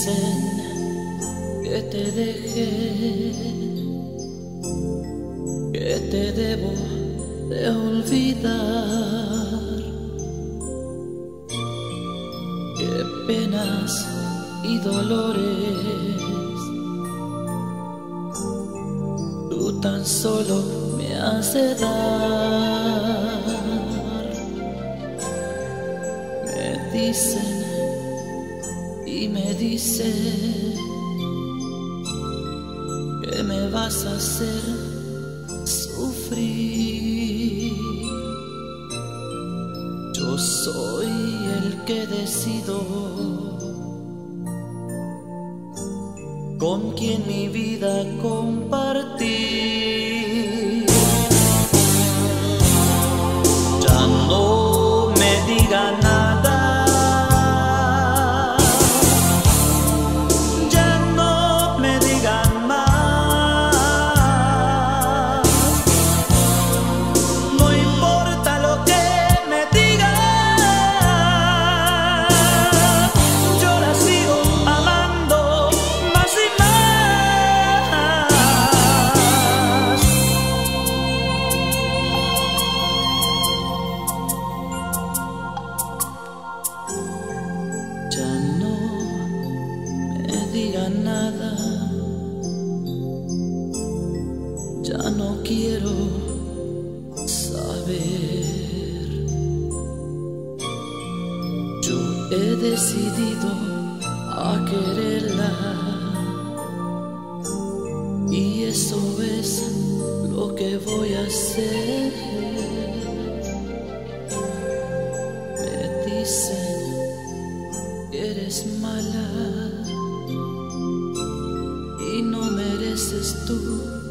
dicen que te dejé, que te debo de olvidar, que penas y dolores tú tan solo me haces dar. Me dicen y me dicen que me vas a hacer sufrir. Yo soy el que decido con quien mi vida compartir. Ya no me diga nada, ya no me digan más. No importa lo que me digan, yo la sigo amando más y más. Ya no me digan nada, ya no quiero saber. Yo he decidido a quererla y eso es lo que voy a hacer. Me dicen que eres mala y no mereces tú